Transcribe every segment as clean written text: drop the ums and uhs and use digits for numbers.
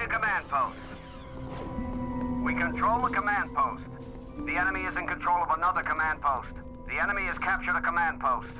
a command post. We control the command post. The enemy is in control of another command post. The enemy has captured a command post.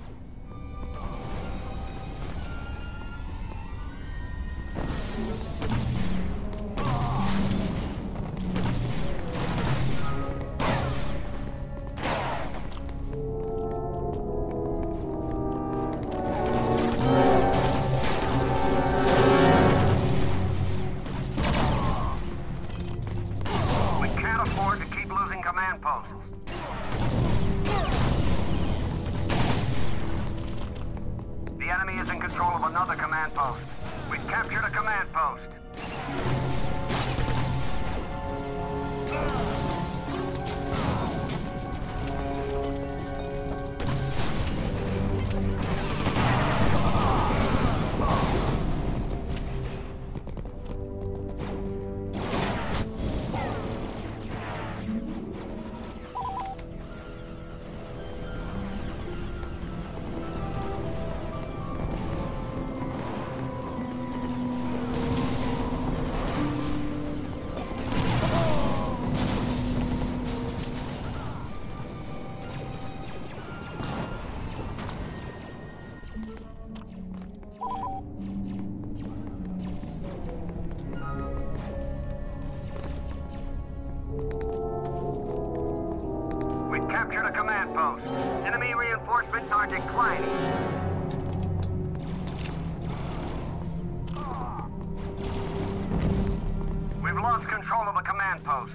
The enemy is in control of another command post. We've captured a command post. Captured a command post. Enemy reinforcements are declining. We've lost control of a command post.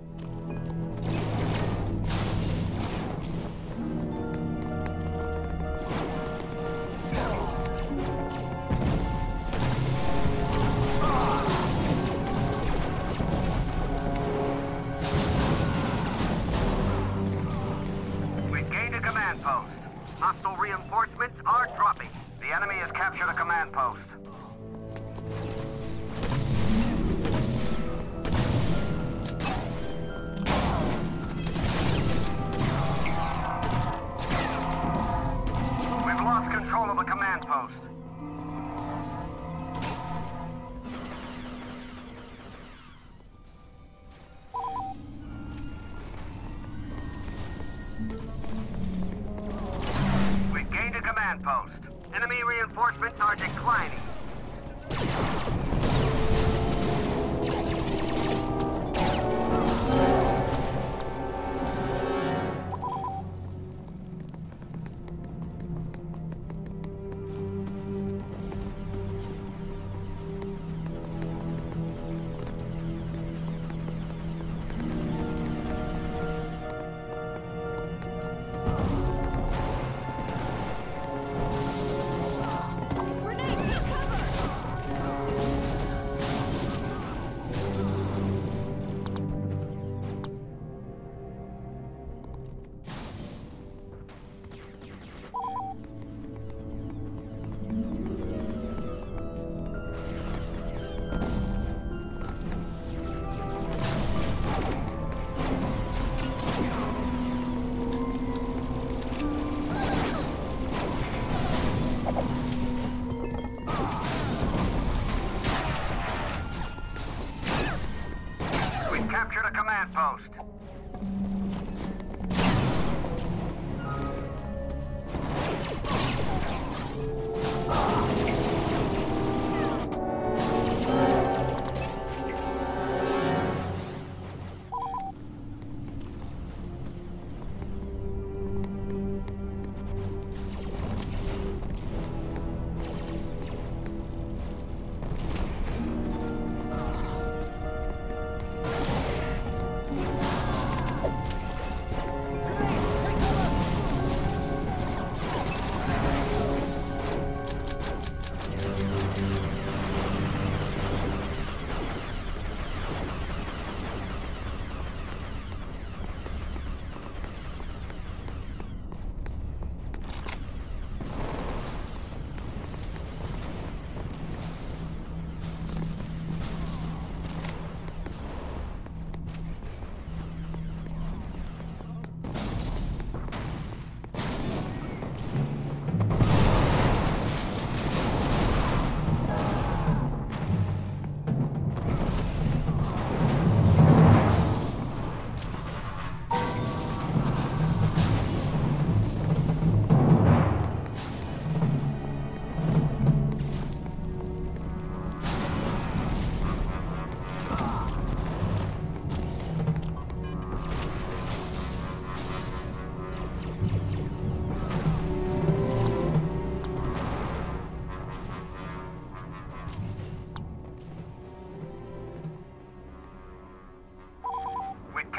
Post. Hostile reinforcements are dropping. The enemy has captured a command post. We've lost control of a command post. Command post. Enemy reinforcements are declining. Captured a command post.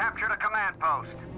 captured a command post.